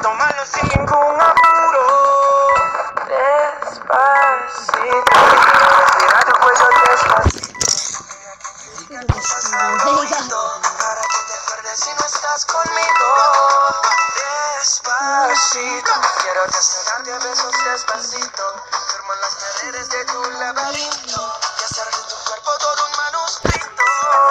tomarlo sin ningún apuro. Despacito, respira tu cuello despacito. Para que te acuerdes si no estás conmigo. Despacito, quiero desnudarte a besos despacito. Firmo en las paredes de tu laberinto y hacer de tu cuerpo todo un manuscrito.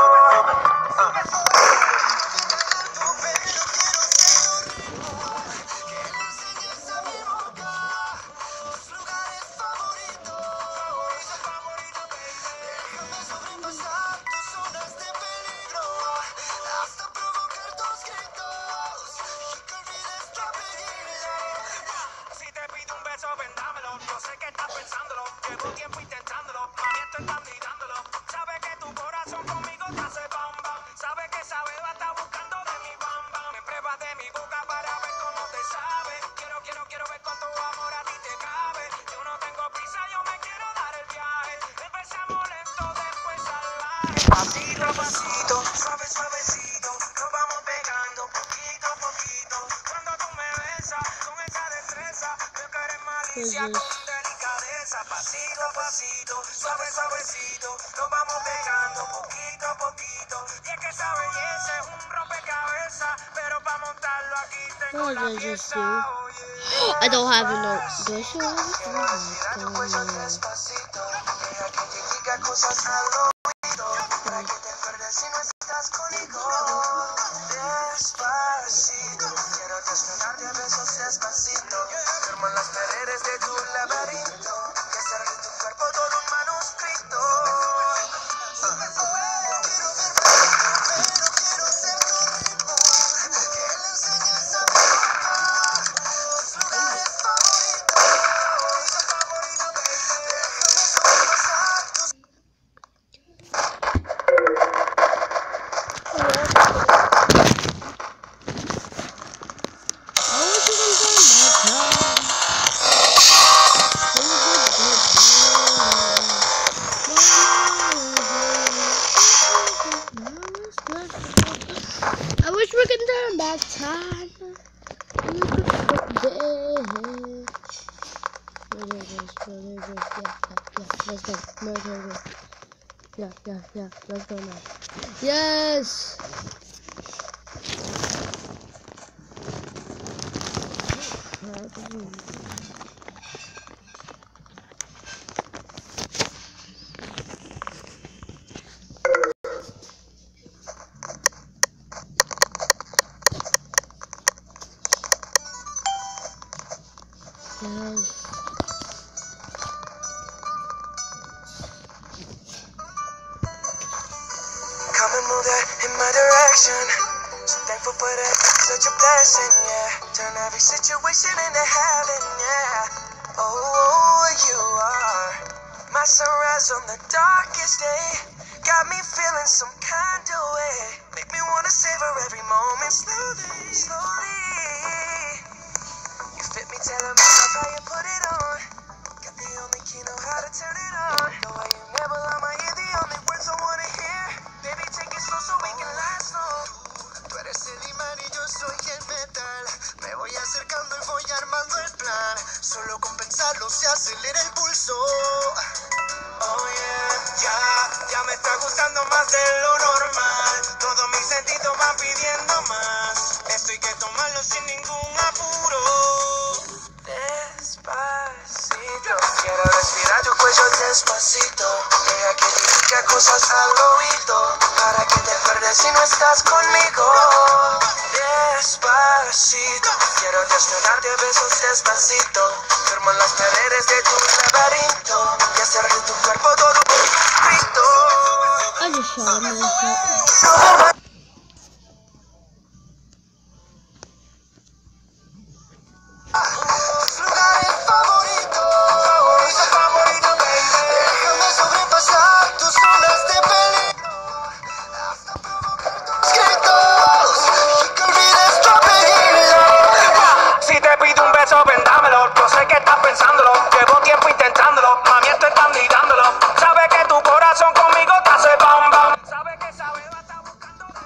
Yo sé que estás pensándolo, llevo tiempo intentándolo, mami estoy candidándolo. Sabes que tu corazón conmigo te hace bam bam. Sabes que esa beba está buscando de mi bam bam. Me pruebas de mi boca para ver cómo te sabe. Quiero ver cuánto amor a ti te cabe. Yo no tengo prisa, yo me quiero dar el viaje. Empezamos lento, después salvaje. Pasito a pasito, suave suavecito, nos vamos pegando poquito a poquito. Cuando tú me besas con esa destreza, veo que eres malicia con delicadeza. Pasito a pasito, suave suavecito, nos vamos pegando poquito a poquito. Y es que esa belleza es un rompecabezas, pero para montarlo aquí tengo la pieza. Oye, I don't have no. Do I show quiero respirar tu cuello despacito. Deja que te diga cosas al oído, para que te acuerdes si no estás conmigo. Despacito, quiero desnudarte a besos despacito. Firmo en las paredes de tu laberinto y hacer de tu cuerpo todo un manuscrito. Quiero ser tu ritmo, que le enseñes a mi boca tus lugares favoritos. Déjame sobrepasar tus... I wish we could turn back time. Let's go. Yeah. Let's go now. Yes. Come and move that in my direction. So thankful for that, such a blessing, yeah. Turn every situation into heaven, yeah. Oh, you are my sunrise on the darkest day. Got me feeling some kind of way. Make me wanna savor every moment slowly. You fit me, tell me how you put it on. Got the only key, know how to turn it on. Know why you never lie my ear, the only words I wanna hear. Baby, take it slow so we can last long. Tú eres el imán y yo soy el metal. Me voy acercando y voy armando el plan. Solo con pensarlo se acelera el pulso. Oh yeah, ya me está gustando más de lo normal. Todos mis sentidos van pidiendo más. Esto hay que tomarlo sin ningún apuro. Despacito, quiero respirar tu cuello despacito. Deja que te diga cosas al oído, para que te acuerdes si no estás conmigo. Despacito, quiero desnudarte a besos despacito. Firmo en las paredes de tu laberinto y hacer de tu cuerpo todo un grito. I just shot myself. Tus lugares favoritos, baby. Déjame sobrepasar tus zonas de peligro, hasta provocar tus gritos y que olvides tu apellido. si te pido un beso, ven dámelo. Yo sé que estás pensándolo, llevo tiempo intentándolo, mami estoy candidándolo. Sabes que tu corazón conmigo te hace bam bam. Sabes que esa beba está buscando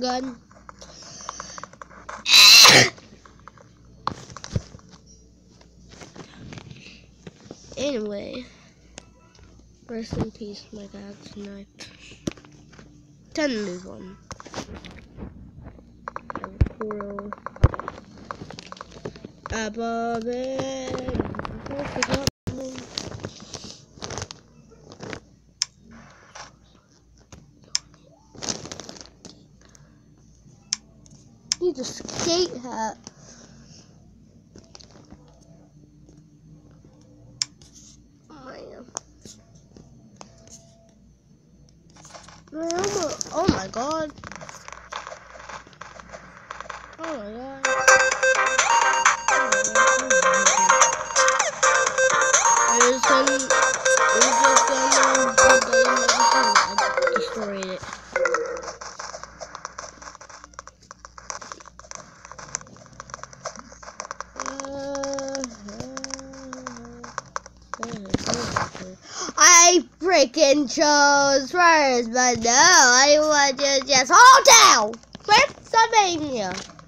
gun. Anyway, rest in peace, my dad tonight. 10 lose one. Cool. Above it. Need a skate hat. Oh my god. Oh my god. I destroyed it. I freaking chose first, but no, I want to just hold down Pennsylvania.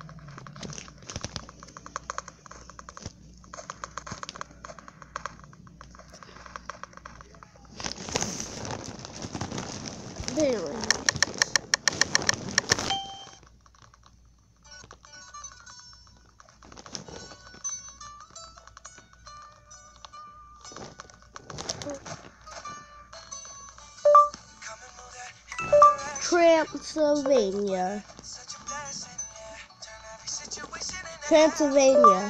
Anyway. Transylvania. Transylvania.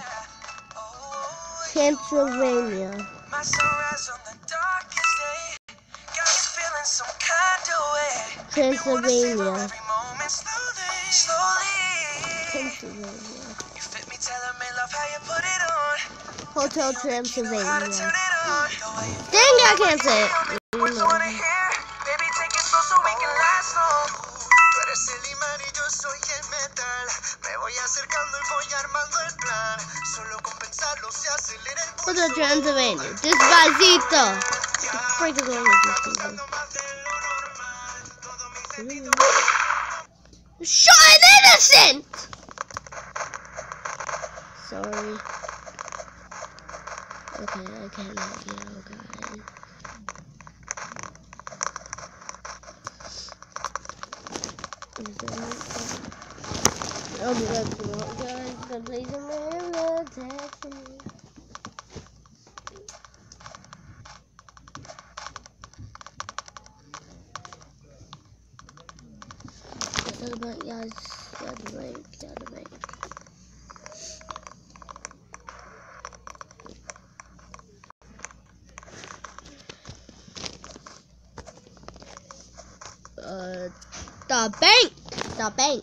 Transylvania. My sunrise on the darkest day. Got me feeling some kind of way. Transylvania. Every moment slowly. Transylvania. You fit me, telling me love how you put it on. Hotel How to Transylvania. turn it on. Dang, I can't say it. Words I wanna hear. Baby, take it slow so we can last long. Tú eres el imán y yo soy el metal. Me voy acercando y voy armando el plan. Solo con pensarlo se acelera el pulso. Hotel Transylvania. Despacito. What the freak is wrong with these people? Shot an innocent! Sorry. Okay, I can't help you, guys. Oh my god, guys, the laser man attacked me. Guys, gotta wait. The bank.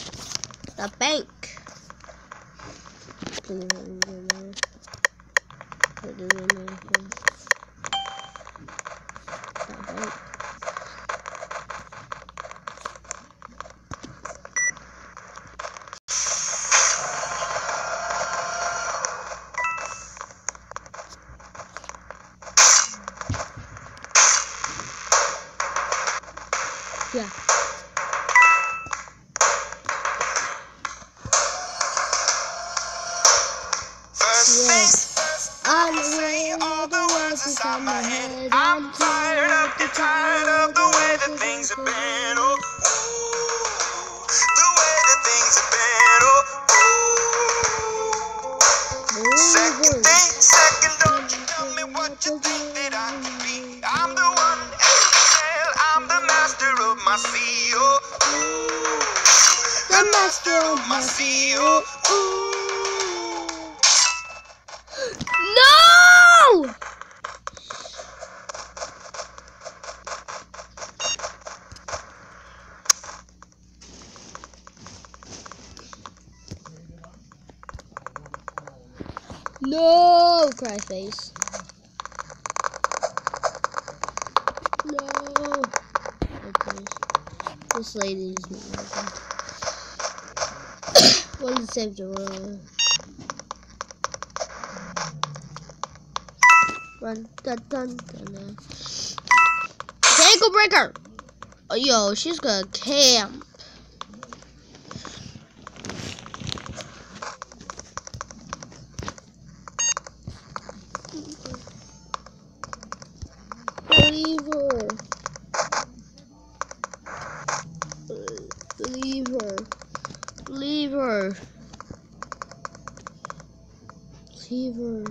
Yeah. Yes. I'm away all the words inside my head. I'm tired of the way that things have been. Oh, ooh, the way that things have been. Oh, ooh. Second, don't you tell me what you think that I could be. I'm the one, Angel, I'm the master of my sea. Oh, ooh, the master of my sea. Oh, ooh. No! No, cry face. No. Okay. This lady is not working. Want to save the world. Run, dun, dun, dun, dun. Ankle breaker. Oh, yo, she's gonna camp. receiver.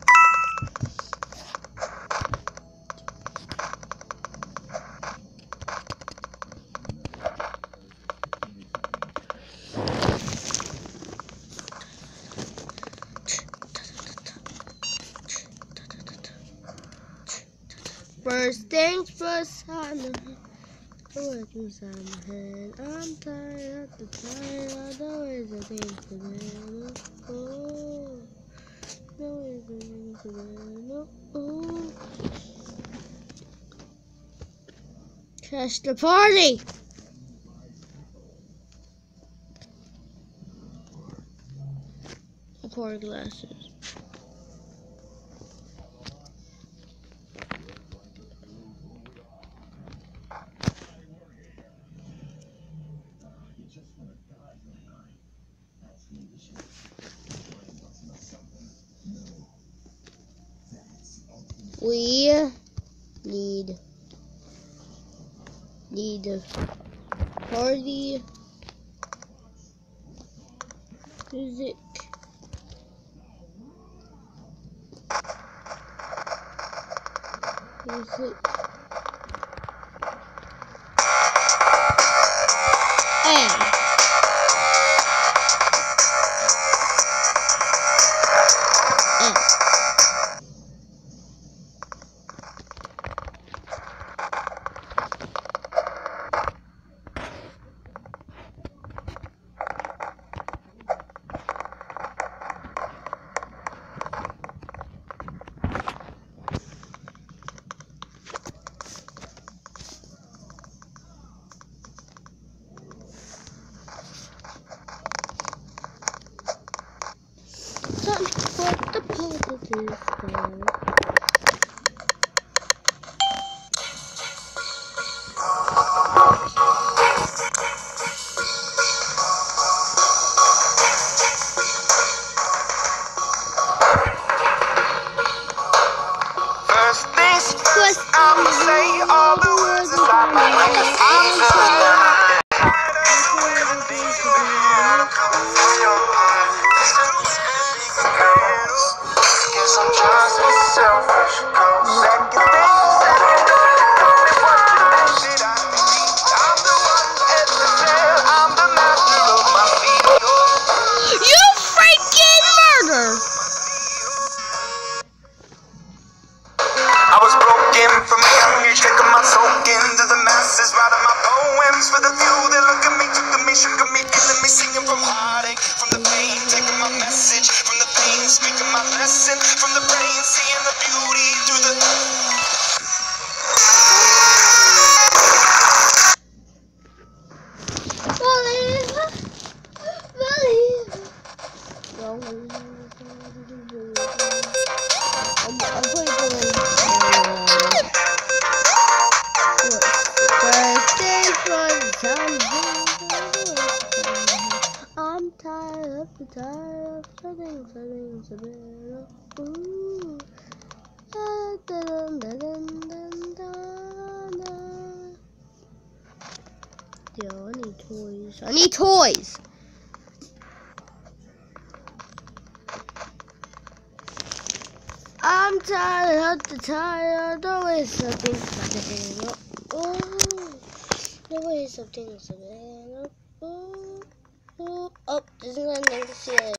First things first, I'm inside my head. I'm tired of the ways I think for them. Oh, the ways I think for them. Oh, crash the party. Pour glasses. We need party music. Music. And what the positive stuff. First things first, I'ma say all the words inside my head. I'm tired. Guess I'm just as selfish. Second things that I don't me what did I need? I'm the one at the tail. I'm the master of my feet. You freaking murder! I was broken from a young age, taking my soak into the masses, writing my poems for the few that look at me, took at me, shook at me, feeling me, singing from heartache, from the pain, taking my message from the pain, speaking my lesson from the brain, seeing the beauty through the. I'm tired of something. Ooh. Yo, I need toys. I'm tired of the way something. Oh, the way something. Oh, Disneyland next year.